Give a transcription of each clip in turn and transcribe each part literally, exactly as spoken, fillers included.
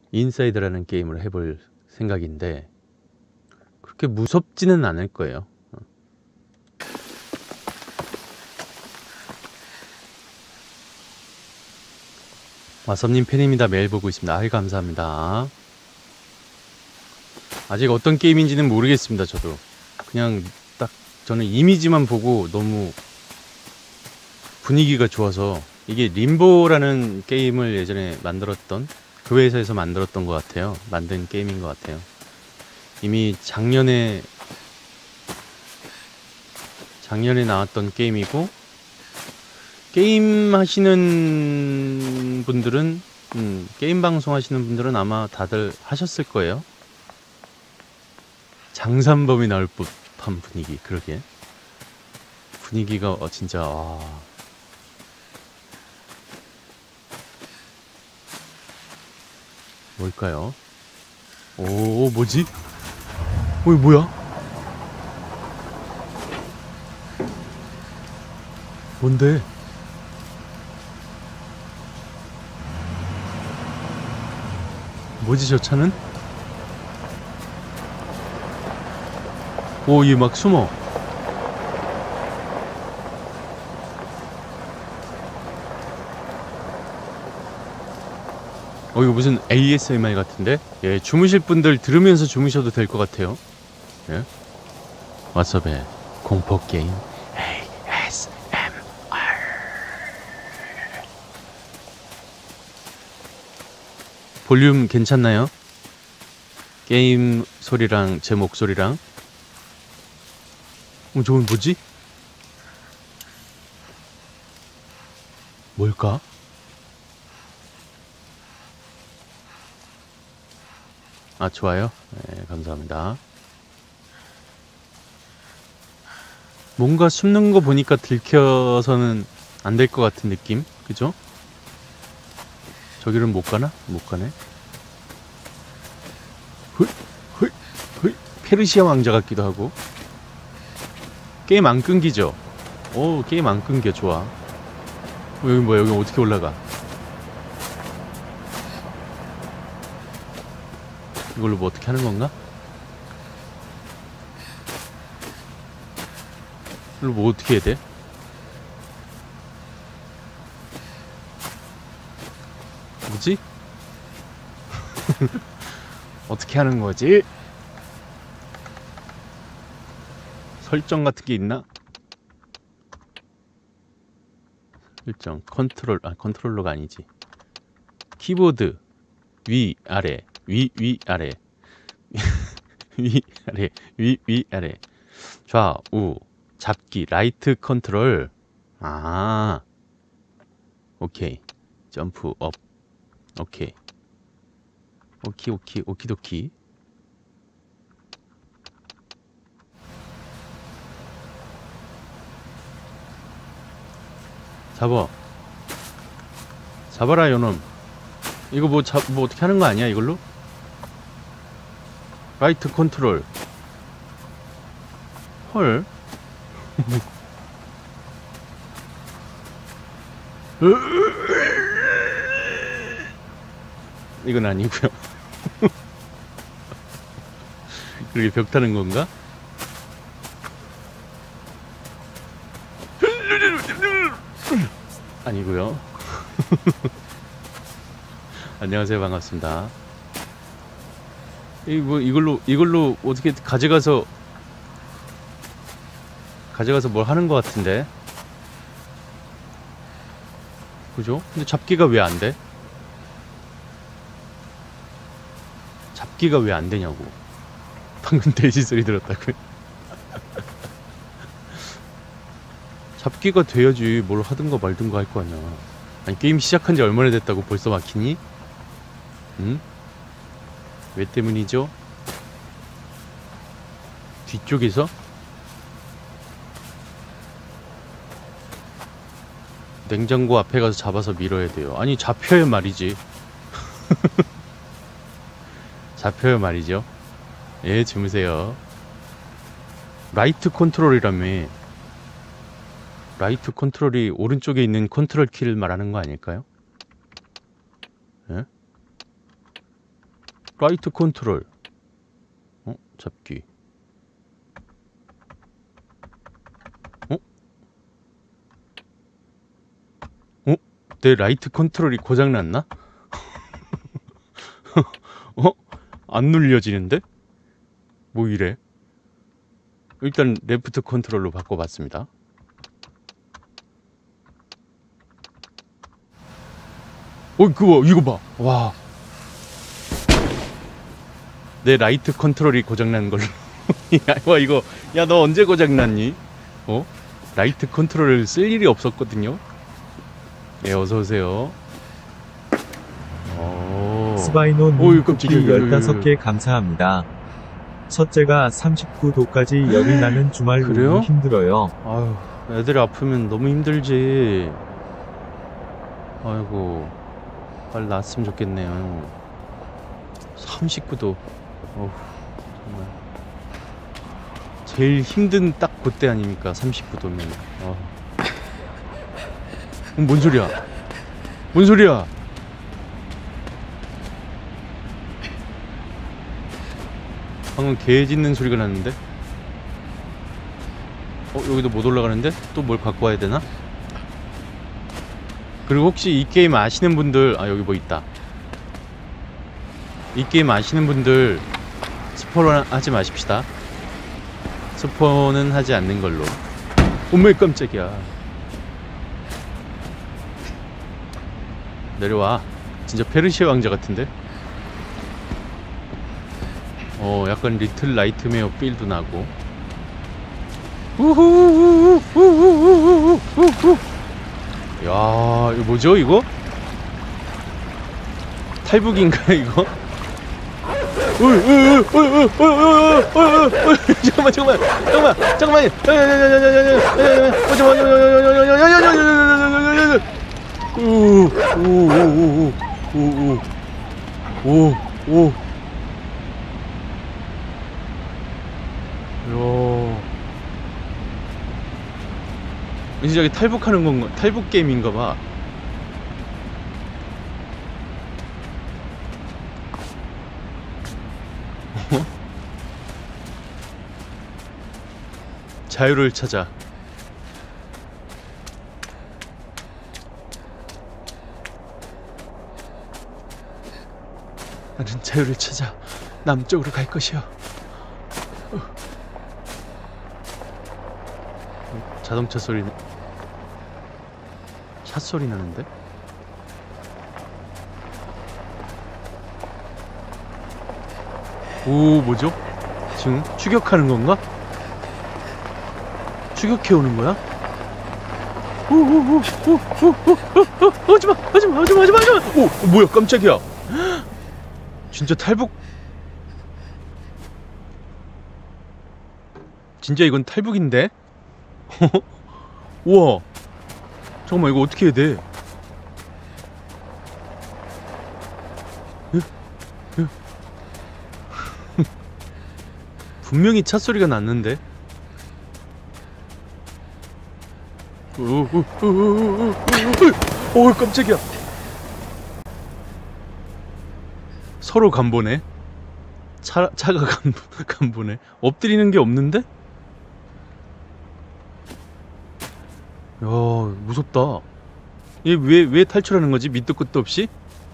인사이드라는 게임을 해볼 생각인데 그렇게 무섭지는 않을 거예요. 와섭님 팬입니다. 매일 보고 있습니다. 아이 감사합니다. 아직 어떤 게임인지는 모르겠습니다. 저도 그냥 딱 저는 이미지만 보고 너무 분위기가 좋아서. 이게 림보라는 게임을 예전에 만들었던 그 회사에서 만들었던 것 같아요. 만든 게임인 것 같아요. 이미 작년에 작년에 나왔던 게임이고, 게임 하시는 분들은 음, 게임 방송 하시는 분들은 아마 다들 하셨을 거예요. 장산범이 나올 법한 분위기. 그러게 분위기가 어, 진짜 와. 뭘까요? 오, 뭐지? 어, 이거 뭐야? 뭔데? 뭐지 저 차는? 오, 얘 막 숨어. 어, 이거 무슨 에이에스엠알 같은데? 예, 주무실 분들 들으면서 주무셔도 될 것 같아요. 예? 왓썹의 공포게임 에이에스엠알. 볼륨 괜찮나요? 게임 소리랑 제 목소리랑. 어, 저건 뭐지? 뭘까? 아, 좋아요. 네, 감사합니다. 뭔가 숨는 거 보니까 들켜서는 안 될 것 같은 느낌? 그죠? 저기는 못 가나? 못 가네. 헐, 헐, 헐. 페르시아 왕자 같기도 하고. 게임 안 끊기죠? 오, 게임 안 끊겨. 좋아. 어, 여기 뭐야? 여기 어떻게 올라가? 이걸로 뭐 어떻게 하는 건가? 이걸로 뭐 어떻게 해야 돼? 뭐지? 어떻게 하는 거지? 설정 같은 게 있나? 설정, 컨트롤, 아, 컨트롤러가 아니지. 키보드, 위, 아래, 위, 위, 아래. 위, 아래, 위, 위, 아래. 좌우, 잡기, 라이트 컨트롤. 아, 오케이. 점프 업. 오케이. 오키, 오키, 오키도키. 잡아. 잡아라, 요놈. 이거 뭐, 잡, 뭐 어떻게 하는 거 아니야, 이걸로? 라이트 컨트롤. 헐. 이건 아니고요. 그렇게 벽 타는 건가? 아니고요. 안녕하세요, 반갑습니다. 이 뭐 이걸로 이걸로 어떻게 가져가서 가져가서 뭘 하는 것 같은데, 그죠? 근데 잡기가 왜 안 돼? 잡기가 왜 안 되냐고. 방금 돼지 소리 들었다고요? 잡기가 돼야지 뭘 하든가 말든가 할 거 아니야. 아니, 게임 시작한 지 얼마나 됐다고 벌써 막히니? 응? 왜 때문이죠? 뒤쪽에서? 냉장고 앞에 가서 잡아서 밀어야 돼요. 아니, 잡혀야 말이지. 잡혀야 말이죠. 예, 주무세요. 라이트 컨트롤이라며. 라이트 컨트롤이 오른쪽에 있는 컨트롤 키를 말하는 거 아닐까요? 예? 라이트 컨트롤. 어? 잡기. 어? 어? 내 라이트 컨트롤이 고장났나? 어? 안 눌려지는데? 뭐 이래? 일단 레프트 컨트롤로 바꿔봤습니다. 어, 그거 이거 봐. 와. 내 라이트 컨트롤이 고장난 걸로. 야, 와 이거. 야, 너 언제 고장났니? 어? 라이트 컨트롤을 쓸 일이 없었거든요. 예, 어서 오세요. 오. 스바이노님 쿠키 열다섯 개 감사합니다. 첫째가 삼십구 도까지 열이 나는 주말 그래요? 너무 힘들어요. 아유, 애들 아프면 너무 힘들지. 아이고, 빨리 낫으면 좋겠네요. 삼십구 도. 어후, 정말. 제일 힘든 딱 그때 아닙니까? 삼십구 도면. 어. 어, 뭔 소리야? 뭔 소리야? 방금 개 짖는 소리가 났는데? 어, 여기도 못 올라가는데? 또 뭘 갖고 와야 되나? 그리고 혹시 이 게임 아시는 분들, 아, 여기 뭐 있다. 이 게임 아시는 분들 스포는 하지 마십시다. 스포는 하지 않는 걸로. 오메 깜짝이야. 내려와. 진짜 페르시아 왕자 같은데? 어, 약간 리틀 나이트메어 필도 나고. 우후우후우후우후우후후. 야, 이거 뭐죠, 이거? 탈북인가, 이거? 잠깐만, 잠깐만, 잠깐만, 잠깐만. 오오오오오오오오오오오. 야, 왠지 저기 탈북하는 건가? 탈북 게임인가봐. 어? 자유를 찾아. 나는 자유를 찾아 남쪽으로 갈 것이야. 자동차 소리, 차 소리 나는데? 오, 뭐죠? 지금 추격하는 건가? 추격해 오는 거야? 오오오오오오오오, 오지마, 오지마, 오지마, 오지마, 오지마. 오, 뭐야, 깜짝이야. 진짜 탈북. 진짜 이건 탈북인데? 우와, 잠깐만, 이거 어떻게 해야 돼? 분명히 차 소리가 났는데. 오, 깜짝이야. 서로 간보네. 차, 차가 간, 간보네. 엎드리는 게 없는데? 야, 무섭다. 얘 왜, 왜 탈출하는 거지? 밑도 끝도 없이?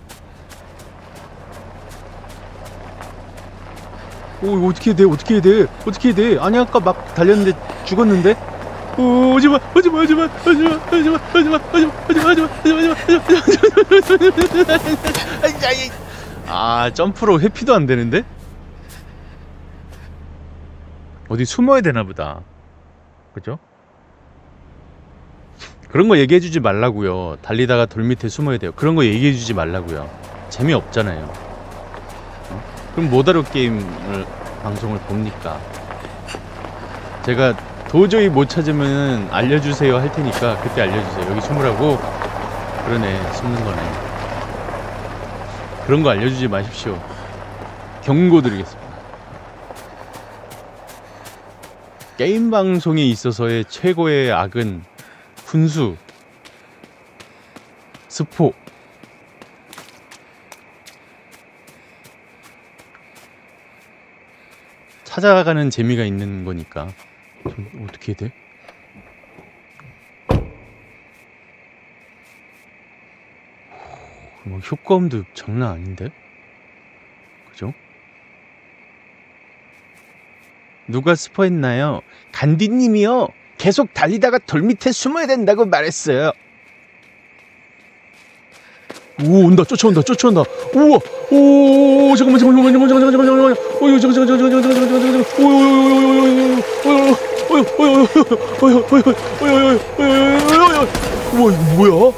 오, 이거 어떻게 해야 돼? 어떻게 해야 돼? 어떻게 해야 돼? 아니, 아까 막 달렸는데 죽었는데? 오, 오지마, 오지마, 오지마, 오지마, 오지마, 오지마, 오지마, 오지마, 오지마, 오지마, 오지마, 오지마. 아, 점프로 회피도 안 되는데? 어디 숨어야 되나 보다. 그죠? 그런 거 얘기해주지 말라고요. 달리다가 돌 밑에 숨어야 돼요. 그런 거 얘기해주지 말라고요. 재미없잖아요. 어? 그럼 뭐다로 게임을 방송을 봅니까? 제가 도저히 못 찾으면 알려주세요 할 테니까 그때 알려주세요. 여기 숨으라고? 그러네, 숨는 거네. 그런 거 알려주지 마십시오. 경고드리겠습니다. 게임 방송에 있어서의 최고의 악은 훈수, 스포. 찾아가는 재미가 있는 거니까. 좀 어떻게 해야 돼? 뭐 효과음도 장난 아닌데? 그죠? 누가 스포했나요? 간디님이요. 계속 달리다가 돌 밑에 숨어야 된다고 말했어요. 오, 온다. 쫓아온다. 쫓아온다. 우와. 오, 잠깐만, 잠깐만, 잠깐만, 잠깐만, 잠깐만, 잠깐만. 오, 잠깐, 잠깐, 잠깐, 잠깐, 잠깐, 잠깐, 잠깐, 잠깐. 오, 오, 오, 오, 오, 오, 오, 오, 오, 오, 오, 오, 오, 오, 우와, 이거 뭐야?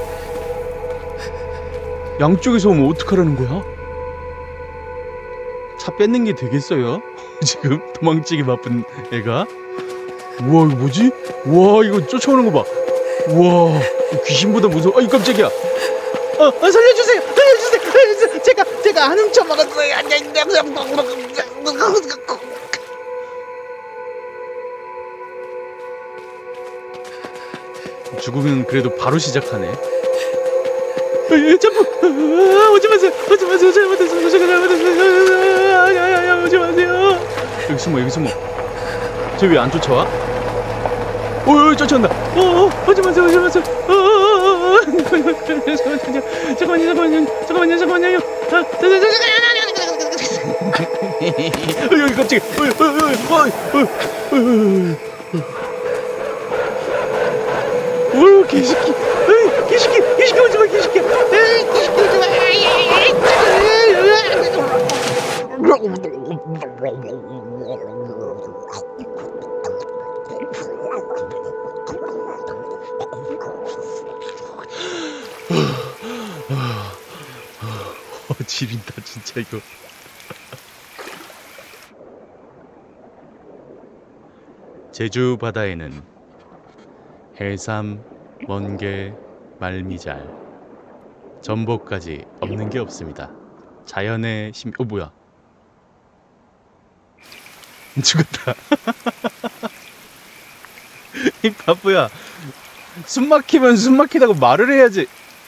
양쪽에서 오면 어떡하라는 거야? 차 뺏는 게 되겠어요? 지금 도망치기 바쁜 애가. 우와, 이거 뭐지? 우와, 이거 쫓아오는 거 봐. 우와, 귀신보다 무서워. 아이, 깜짝이야. 어, 어, 살려주세요! 살려주세요! 살려주세요! 제가, 제가 안 훔쳐먹었어요! 죽으면 그래도 바로 시작하네. 에, 자꾸! 아, 오지 마세요! 오지 마세요! 잘못했어요! 잘못했어요! 오지 마세요! 여기 숨어, 여기 숨어. 쟤 왜 안 쫓아와? 오, 쫓아온다. 어, 어, 오지 마세요, 오지 마세요. 어, 어, 어, 어. 잠깐만요, 잠깐만요, 잠깐만요, 잠깐만요. 아, 여기 갑자기. 어, 어, 어, 어, 어, 어. 오, 개새끼. 에이, 개새끼, 개새끼 오지 마, 개새끼. 에이, 개새끼 오지 마. 어, 지린다 진짜 이거. 제주 바다에는 해삼, 멍게, 말미잘, 전복까지 없는 게 없습니다. 자연의 심... 어, 뭐야? 죽었다. 이 바보야. 숨 막히면 숨 막히다고 말을 해야지.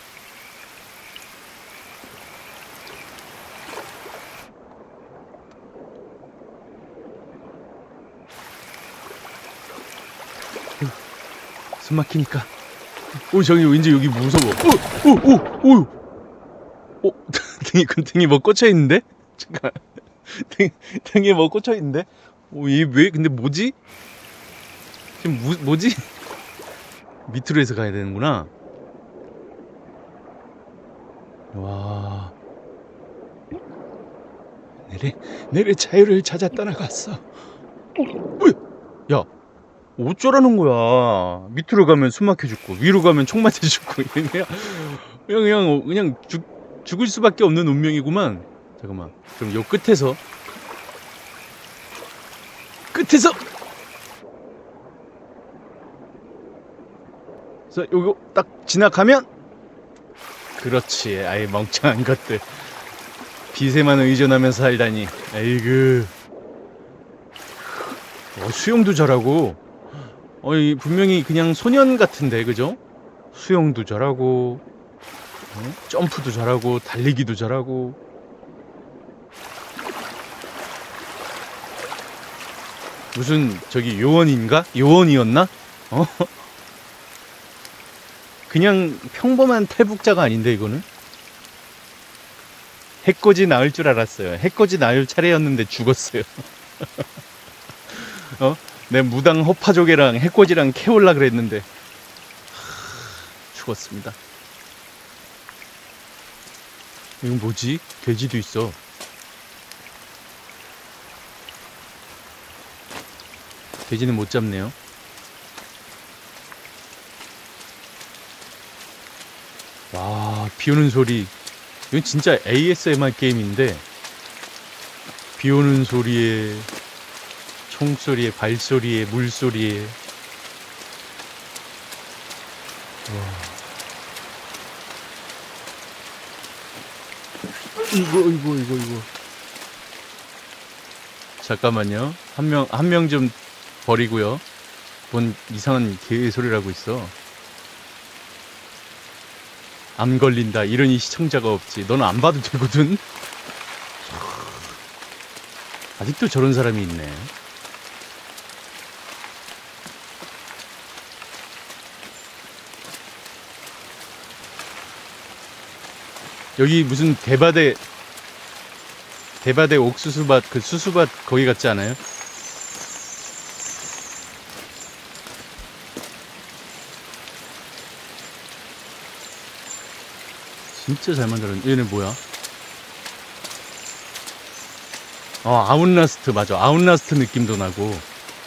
숨 막히니까. 오, 저기 왠지 여기 무서워. 오, 오, 오, 오. 어, 등이 등이 뭐 꽂혀 있는데? 잠깐. 등 등에 뭐 꽂혀 있는데? 오, 얘 왜? 근데 뭐지? 지금 무 뭐지? 밑으로 해서 가야 되는구나. 와. 내래 내래 자유를 찾아 떠나갔어. 어, 야. 어쩌라는 거야. 밑으로 가면 숨 막혀 죽고 위로 가면 총 맞아 죽고 그냥 그냥 그냥, 그냥 죽, 죽을 수밖에 없는 운명이구만. 잠깐만. 그럼 요 끝에서 끝에서 자, 요거 딱 지나가면 그렇지. 아이 멍청한 것들. 빛에만 의존하면서 살다니. 에이그. 어, 수영도 잘하고. 어이 분명히 그냥 소년 같은데 그죠? 수영도 잘하고 어? 점프도 잘하고 달리기도 잘하고. 무슨 저기 요원인가? 요원이었나? 어? 그냥 평범한 탈북자가 아닌데 이거는? 해코지 나을 줄 알았어요. 해코지 나을 차례였는데 죽었어요. 어? 내 무당 허파조개랑 해코지랑 캐올라 그랬는데 하, 죽었습니다. 이건 뭐지? 돼지도 있어. 돼지는 못 잡네요. 와, 비 오는 소리. 이건 진짜 에이에스엠알 게임인데 비 오는 소리에 총소리에 발소리에 물소리에. 와. 이거 이거 이거 이거 잠깐만요. 한 명 한 명 좀 버리고요. 뭔 이상한 개소리라고 있어. 안 걸린다 이러니 시청자가 없지. 너는 안 봐도 되거든. 아직도 저런 사람이 있네. 여기 무슨 대바대 대바대 옥수수밭, 그 수수밭 거기 같지 않아요? 진짜 잘 만들었네. 얘네 뭐야? 어, 아웃라스트, 맞아. 아웃라스트 느낌도 나고.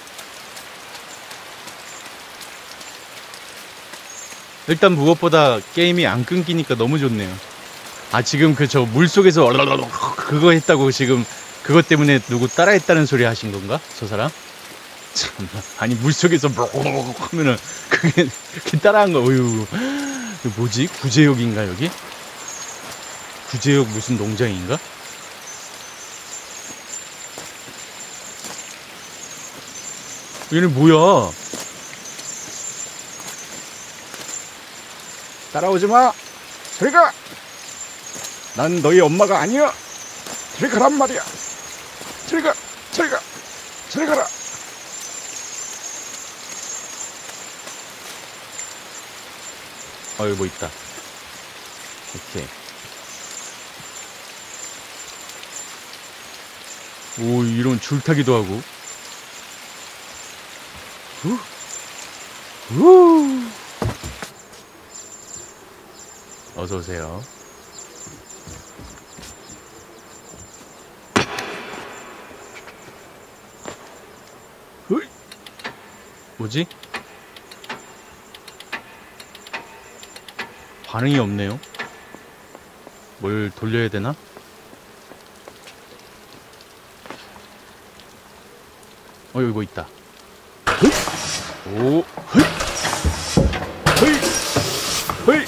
일단 무엇보다 게임이 안 끊기니까 너무 좋네요. 아, 지금 그 저 물속에서 얼얼얼 그거 했다고 지금 그것 때문에 누구 따라했다는 소리 하신 건가? 저 사람? 참나. 아니, 물속에서 하면은 그게, 그게 따라한 거, 어휴. 이거 뭐지? 구제역인가, 여기? 구제역 무슨 농장인가? 얘네 뭐야? 따라오지 마. 저리 가. 난 너희 엄마가 아니야. 저리 가란 말이야. 저리 가. 저리 가. 저리 가라. 어, 여기 뭐 있다. 오케이. 오, 이런 줄타기도 하고. 후. 후. 어서오세요. 뭐지? 반응이 없네요. 뭘 돌려야 되나? 어, 여기 뭐 있다. 오, 허이. 허이.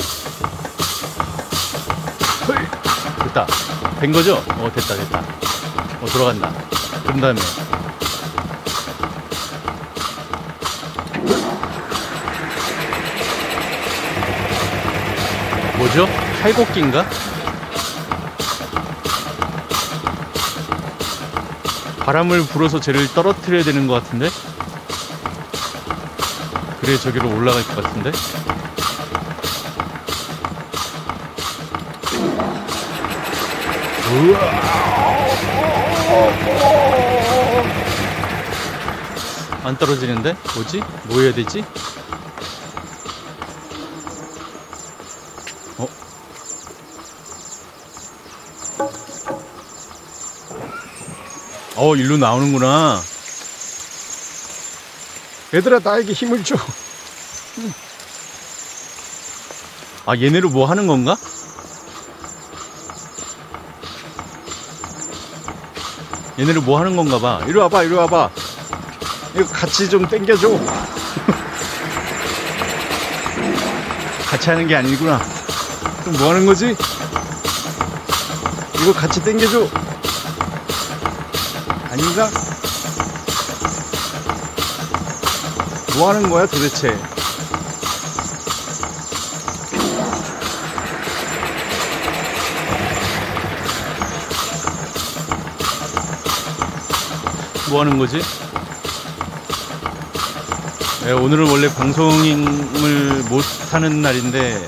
허이. 됐다. 된 거죠? 어, 됐다, 됐다. 어, 돌아간다. 그런 다음에. 뭐죠? 탈곡기인가? 바람을 불어서 쟤를 떨어뜨려야 되는 것 같은데? 그래, 저기로 올라갈 것 같은데? 안 떨어지는데? 뭐지? 뭐 해야 되지? 어? 어, 일로 나오는구나. 얘들아, 나에게 힘을 줘. 아, 얘네로 뭐 하는 건가? 얘네로 뭐 하는 건가 봐. 이리 와봐, 이리 와봐. 이거 같이 좀 당겨줘. 같이 하는 게 아니구나. 그럼 뭐 하는 거지? 이거 같이 당겨줘. 아닌가? 뭐 하는 거야 도대체? 뭐 하는 거지? 네, 오늘은 원래 방송을 못 하는 날인데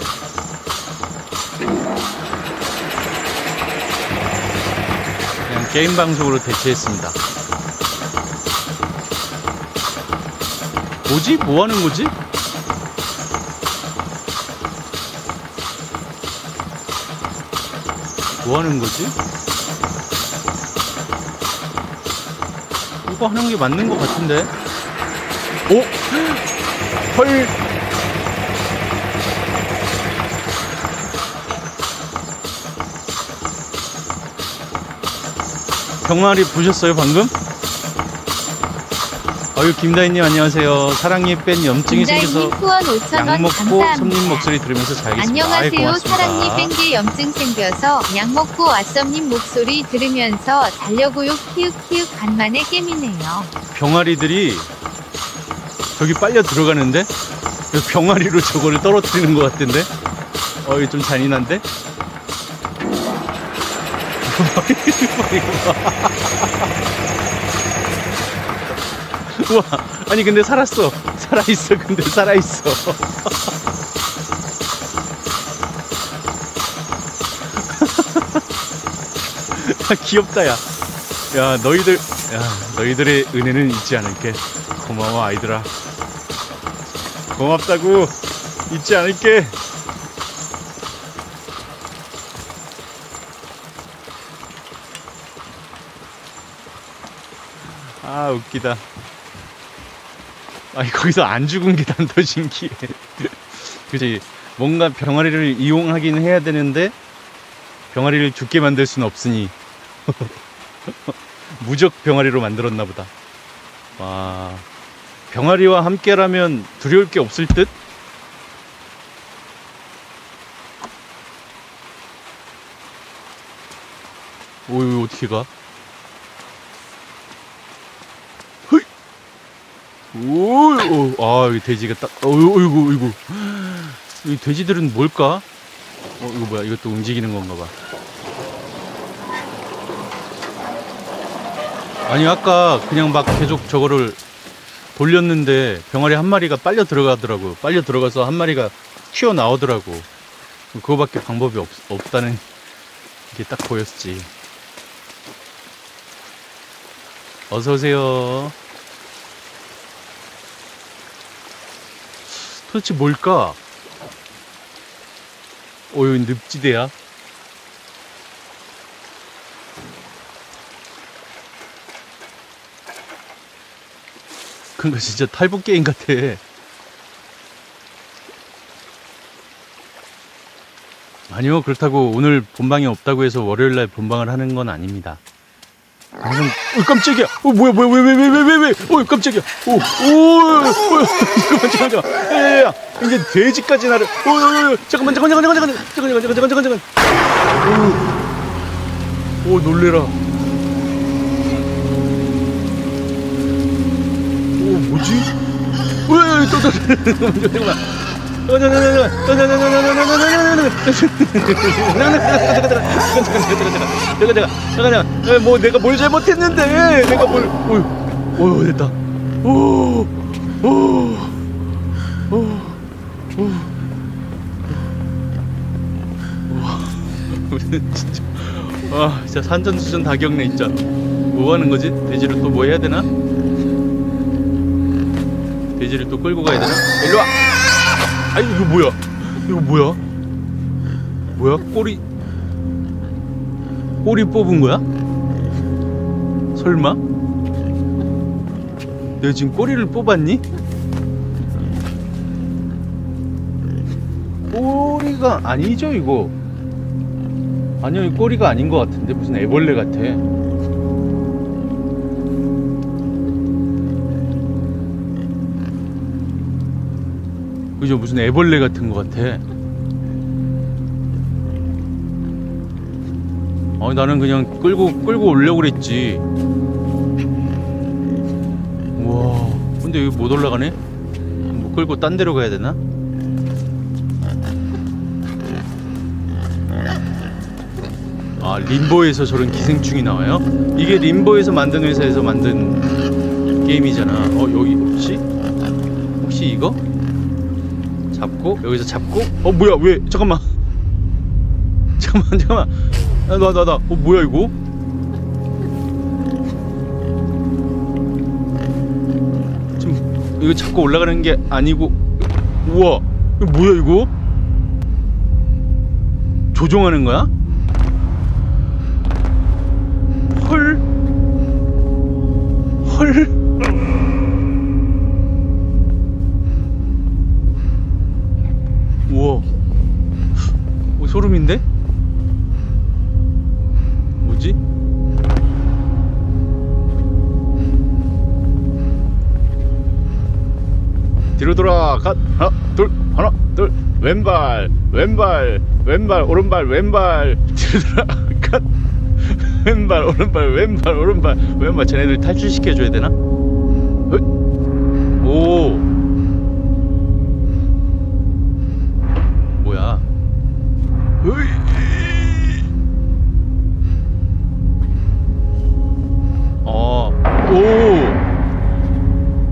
그냥 게임 방송으로 대체했습니다. 뭐지? 뭐 하는 거지? 뭐 하는 거지? 이거 하는 게 맞는 것 같은데? 오! 헐! 병아리 보셨어요, 방금? 어유, 김다희님 안녕하세요. 사랑니 뺀 염증이 생겨서 후원 오천 약 원 먹고 감사합니다. 솜님 목소리 들으면서 자겠습니다. 아이, 안녕하세요. 고맙습니다. 사랑니 뺀 게 염증 생겨서 약 먹고 왓썸님 목소리 들으면서 자려고요. 키읔키읔 간만에 깨미네요. 병아리들이 저기 빨려 들어가는데 병아리로 저거를 떨어뜨리는 것 같은데? 어, 이거 좀 잔인한데? 우와, 아니 근데 살았어. 살아있어. 근데 살아있어. 귀엽다. 야, 야 너희들, 야 너희들의 은혜는 잊지 않을게. 고마워 아이들아. 고맙다고. 잊지 않을게. 아 웃기다. 아니 거기서 안 죽은 게 난 더 신기해. 그치, 뭔가 병아리를 이용하긴 해야 되는데 병아리를 죽게 만들 수는 없으니 무적 병아리로 만들었나 보다. 와, 병아리와 함께라면 두려울 게 없을 듯? 오, 이거 어떻게 가? 헐! 오, 오, 아, 여기 돼지가 딱, 어이구, 어이구, 어이구. 이 돼지들은 뭘까? 어, 이거 뭐야? 이것도 움직이는 건가 봐. 아니, 아까 그냥 막 계속 저거를 돌렸는데 병아리 한 마리가 빨려 들어가더라고. 빨려 들어가서 한 마리가 튀어나오더라고. 그거밖에 방법이 없, 없다는 게 딱 보였지. 어서오세요. 도대체 뭘까? 오, 여기 늪지대야. 그러니까 진짜 탈북 게임 같아. 아니요, 그렇다고 오늘 본방이 없다고 해서 월요일날 본방을 하는 건 아닙니다. 방송, 어, 깜짝이야! 어, 뭐야, 뭐야, 왜, 왜, 왜, 왜, 왜, 왜, 어, 깜짝이야! 오, 오, 오, 잠깐만, 잠깐만, 잠깐만. 야, 야, 야, 이제 돼지까지 나를, 오, 오, 오, 잠깐만, 잠깐만, 잠깐만, 잠깐만, 잠깐만, 잠깐만, 잠깐만, 잠깐만. 오, 오, 놀래라. 오, 뭐지? 왜, 또, 또, 잠깐만. 뭐 내가 뭘 잘못했는데 내가 뭘 오 됐다 오오오오 진짜 아 진짜 산전수전 다 겪네 진짜. 뭐 하는 거지? 돼지를 또 뭐 해야 되나? 돼지를 또 끌고 가야 되나? 일로 와. 아니 이거 뭐야? 이거 뭐야? 뭐야? 꼬리 꼬리 뽑은 거야? 설마? 내가 지금 꼬리를 뽑았니? 꼬리가 아니죠 이거? 아니요, 이 꼬리가 아닌 것 같은데 무슨 애벌레 같아. 그죠? 무슨 애벌레 같은 것 같아. 아니 나는 그냥 끌고 끌고 오려고 그랬지. 우와, 근데 여기 못 올라가네? 뭐 끌고 딴 데로 가야 되나? 아, 림보에서 저런 기생충이 나와요? 이게 림보에서 만든 회사에서 만든 게임이잖아. 어, 여기 혹시? 혹시 이거? 잡고 여기서 잡고 어 뭐야 왜 잠깐만 잠깐만 잠깐만 나 나 나 어 뭐야 이거 지금 이거 잡고 올라가는 게 아니고 우와 이거 뭐야 이거 조종하는 거야? 헐 헐 우와, 오, 소름인데? 뭐지? 뒤로 돌아, 갓, 하나, 둘, 하나, 둘, 왼발, 왼발, 왼발, 오른발, 왼발, 뒤로 돌아, 갓, 왼발, 오른발, 왼발, 오른발, 왼발. 쟤네들 탈출시켜줘야 되나? 오. 뭐야? 어, 오,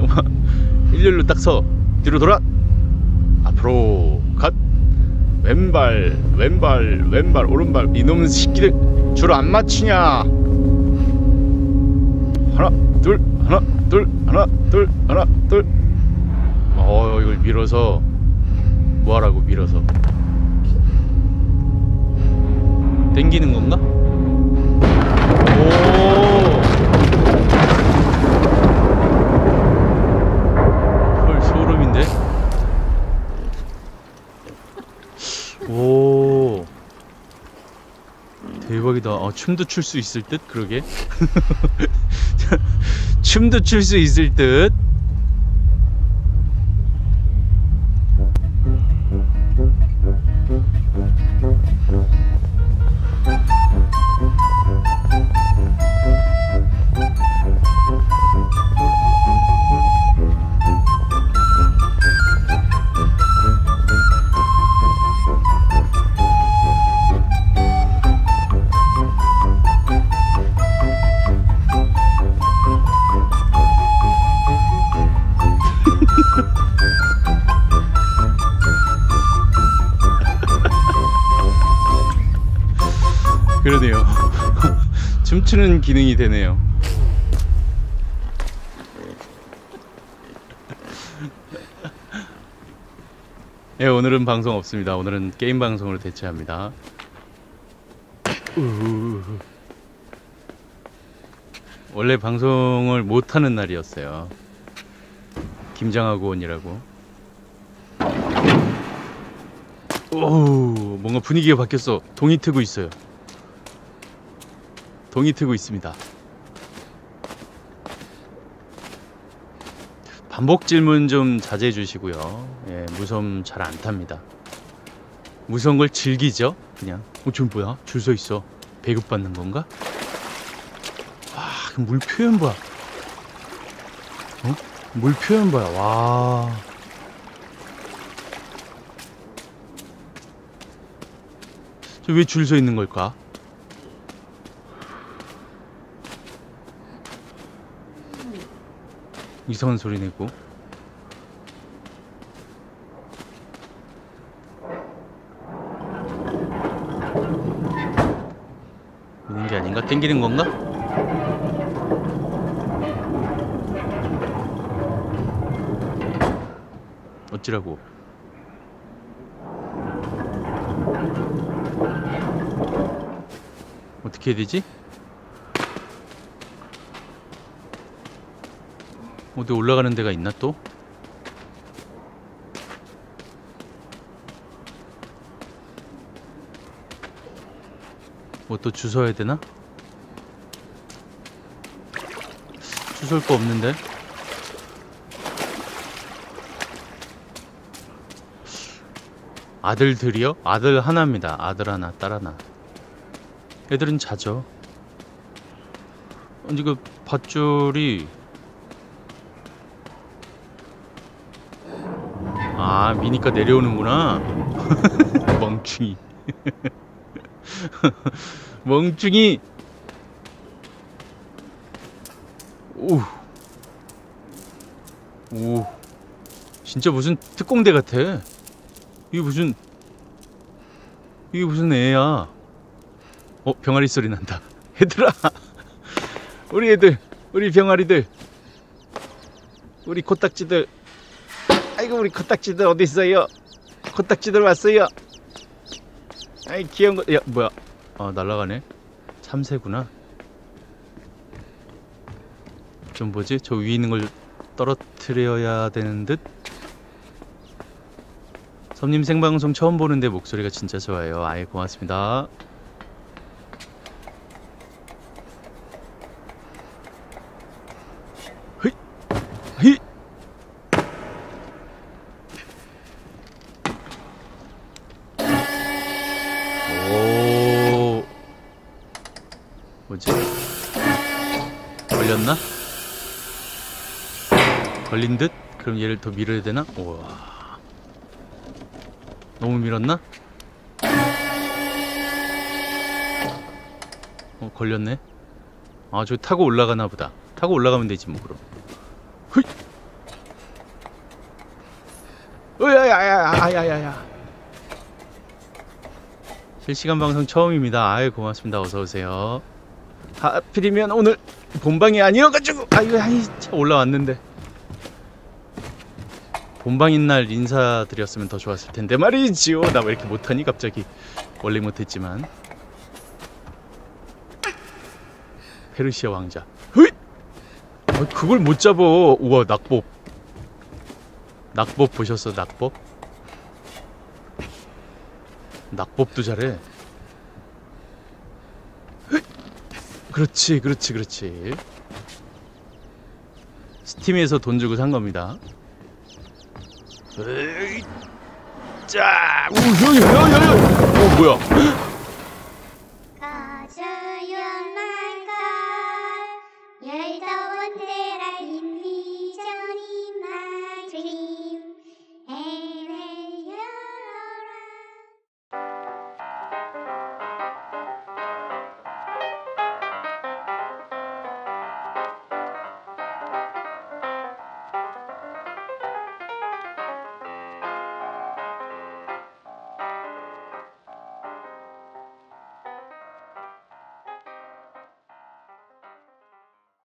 일렬로 딱 서. 뒤로 돌아. 앞으로 갓. 왼발 왼발 왼발 오른발. 이놈 새끼들 줄 안 맞추냐. 하나 둘 하나 둘 하나 둘 하나 둘. 어 이걸 밀어서 뭐하라고 밀어서 땡기는 건가? 오 헐 소름인데? 오 대박이다. 어, 춤도 출 수 있을 듯. 그러게. 춤도 출 수 있을 듯. 그러네요. 춤추는 기능이 되네요. 예, 오늘은 방송 없습니다. 오늘은 게임 방송으로 대체합니다. 우우우. 원래 방송을 못하는 날이었어요. 김장하고원이라고. 오우, 뭔가 분위기가 바뀌었어. 동이 트고 있어요. 동이 트고 있습니다. 반복 질문 좀 자제해 주시고요. 예, 무서움 잘 안 탑니다. 무서운 걸 즐기죠. 그냥. 어, 저 뭐야? 줄 서 있어. 배급받는 건가? 와, 그 물 표현 봐. 어? 물 표현 봐요. 와. 저 왜 줄 서 있는 걸까? 이상한 소리 내고. 있는 게 아닌가? 땡기는 건가? 어찌라고? 어떻게 해야 되지? 어디 올라가는 데가 있나 또? 뭐 또 주워야 되나? 주워올 거 없는데? 아들들이요? 아들 하나입니다. 아들 하나, 딸 하나. 애들은 자죠. 아니 그 밧줄이 아 미니까 내려오는구나. 멍충이. 멍충이. 오. 오. 진짜 무슨 특공대 같아. 이게 무슨 이게 무슨 애야. 어 병아리 소리 난다. 얘들아. 우리 애들. 우리 병아리들. 우리 코딱지들. 아이고 우리 코딱지들 어디 있어요? 코딱지들 왔어요. 아이 귀여운 거. 야 뭐야? 아 날아가네. 참새구나. 좀 뭐지? 저 위에 있는 걸 떨어뜨려야 되는 듯. 섬님 생방송 처음 보는데 목소리가 진짜 좋아요. 아예 고맙습니다. 헤이 헤이. 오 뭐지? 걸렸나? 걸린 듯? 그럼 얘를 더 밀어야 되나? 우와 너무 밀었나? 어 걸렸네. 아 저 타고 올라가나 보다. 타고 올라가면 되지 뭐 그럼. 흐이 으야야야야야야야. 실시간 방송 처음입니다. 아유 고맙습니다. 어서 오세요. 하필이면 오늘 본방이 아니어가지고 아유 아이 참 올라왔는데 본방인 날 인사드렸으면 더 좋았을 텐데 말이지요. 나 왜 이렇게 못하니 갑자기. 원래 못했지만. 페르시아 왕자. 휘! 아, 그걸 못 잡어. 우와 낙법. 낙법 보셨어? 낙법? 낙법도 잘해. 휘! 그렇지 그렇지 그렇지. 스팀에서 돈 주고 산 겁니다. 으이, 자, 우, 야, 야, 야, 야. 어, 뭐야?